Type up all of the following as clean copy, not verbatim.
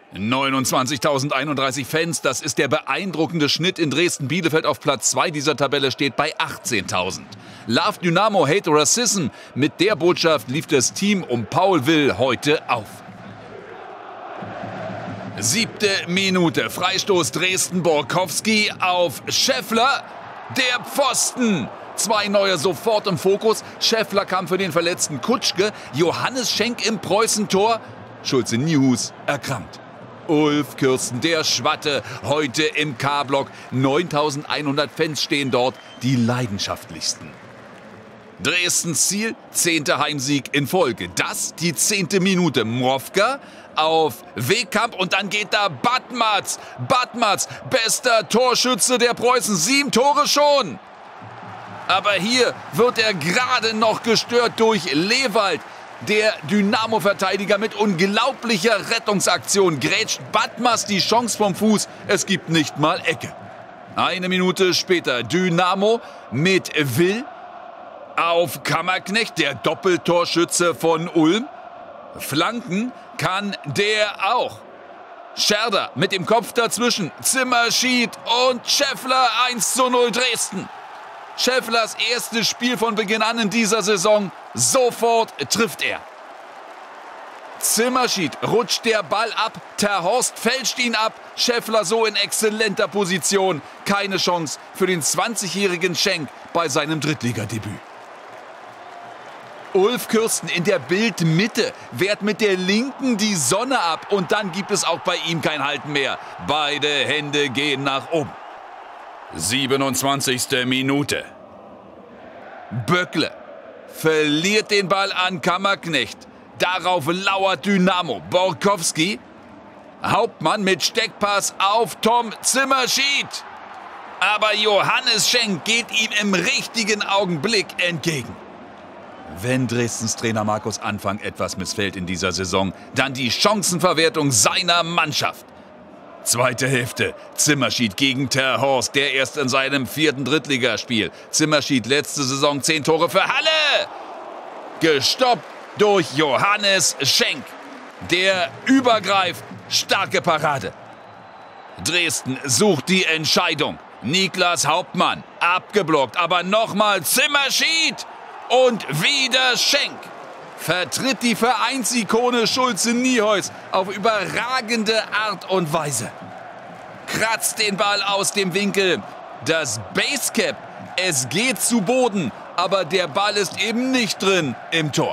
29.031 Fans, das ist der beeindruckende Schnitt in Dresden-Bielefeld. Auf Platz 2 dieser Tabelle steht bei 18.000. Love Dynamo, Hate Racism. Mit der Botschaft lief das Team um Paul Will heute auf. 7. Minute, Freistoß Dresden, Borkowski auf Scheffler, der Pfosten. 2 neue sofort im Fokus. Scheffler kam für den verletzten Kutschke. Johannes Schenk im Preußen-Tor. Schulze-Niehus erkrankt. Ulf Kirsten, der Schwatte, heute im K-Block. 9.100 Fans stehen dort, die leidenschaftlichsten. Dresdens Ziel, 10. Heimsieg in Folge. Das die 10. Minute. Mrofka auf Wehkamp und dann geht da Badmatz. Badmatz, bester Torschütze der Preußen. 7 Tore schon. Aber hier wird er gerade noch gestört durch Lewald. Der Dynamo-Verteidiger mit unglaublicher Rettungsaktion grätscht Badmatz die Chance vom Fuß. Es gibt nicht mal Ecke. 1 Minute später Dynamo mit Will auf Kammerknecht, der Doppeltorschütze von Ulm. Flanken kann der auch. Scherder mit dem Kopf dazwischen. Zimmer schied und Scheffler 1:0 Dresden. Schefflers erstes Spiel von Beginn an in dieser Saison. Sofort trifft er. Zimmerschied rutscht der Ball ab. Terhorst fälscht ihn ab. Scheffler so in exzellenter Position. Keine Chance für den 20-jährigen Schenk bei seinem Drittligadebüt. Ulf Kirsten in der Bildmitte wehrt mit der Linken die Sonne ab. Und dann gibt es auch bei ihm kein Halten mehr. Beide Hände gehen nach oben. 27. Minute. Böckle verliert den Ball an Kammerknecht. Darauf lauert Dynamo. Borkowski. Hauptmann mit Steckpass auf Tom Zimmerschied. Aber Johannes Schenk geht ihm im richtigen Augenblick entgegen. Wenn Dresdens Trainer Markus Anfang etwas missfällt in dieser Saison, dann die Chancenverwertung seiner Mannschaft. Zweite Hälfte. Zimmerschied gegen Terhorst, der erst in seinem 4. Drittligaspiel. Zimmerschied letzte Saison 10 Tore für Halle. Gestoppt durch Johannes Schenk. Der übergreift. Starke Parade. Dresden sucht die Entscheidung. Niklas Hauptmann abgeblockt, aber nochmal Zimmerschied. Und wieder Schenk. Vertritt die Vereinsikone Schulze-Niehus auf überragende Art und Weise. Kratzt den Ball aus dem Winkel. Das Basecap, es geht zu Boden, aber der Ball ist eben nicht drin im Tor.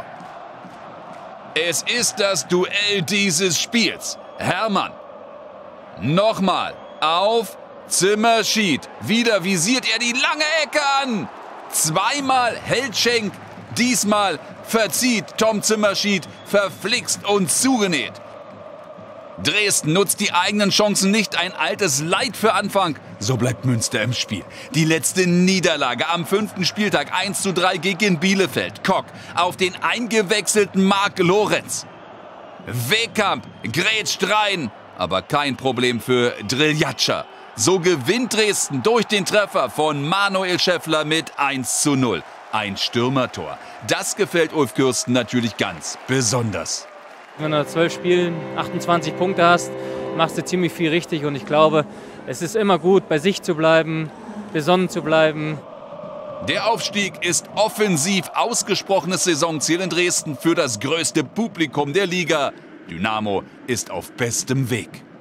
Es ist das Duell dieses Spiels. Hermann. Nochmal auf Zimmerschied. Wieder visiert er die lange Ecke an. Zweimal hält Schenk. Diesmal verzieht Tom Zimmerschied, verflixt und zugenäht. Dresden nutzt die eigenen Chancen nicht, ein altes Leid für Anfang. So bleibt Münster im Spiel. Die letzte Niederlage am 5. Spieltag 1:3 gegen Bielefeld. Kock auf den eingewechselten Marc Lorenz. Wehkamp grätscht rein, aber kein Problem für Driljatscha. So gewinnt Dresden durch den Treffer von Manuel Scheffler mit 1:0. Ein Stürmertor. Das gefällt Ulf Kirsten natürlich ganz besonders. Wenn du nach 12 Spielen 28 Punkte hast, machst du ziemlich viel richtig. Und ich glaube, es ist immer gut, bei sich zu bleiben, besonnen zu bleiben. Der Aufstieg ist offensiv ausgesprochenes Saisonziel in Dresden für das größte Publikum der Liga. Dynamo ist auf bestem Weg.